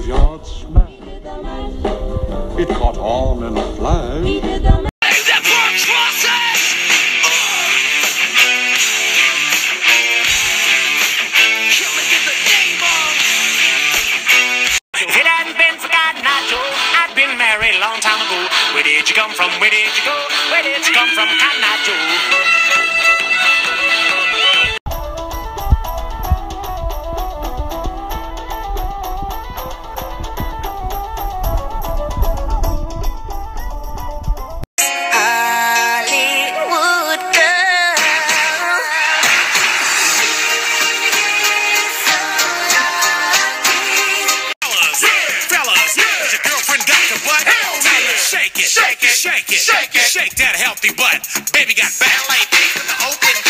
graveyard smash. It caught on in a flash. Long time ago, where did you come from? Where did you go? Where did you come from, Cotton Eye Joe? Shake it, shake it, shake it, shake that healthy butt. Baby got ballet feet in the open.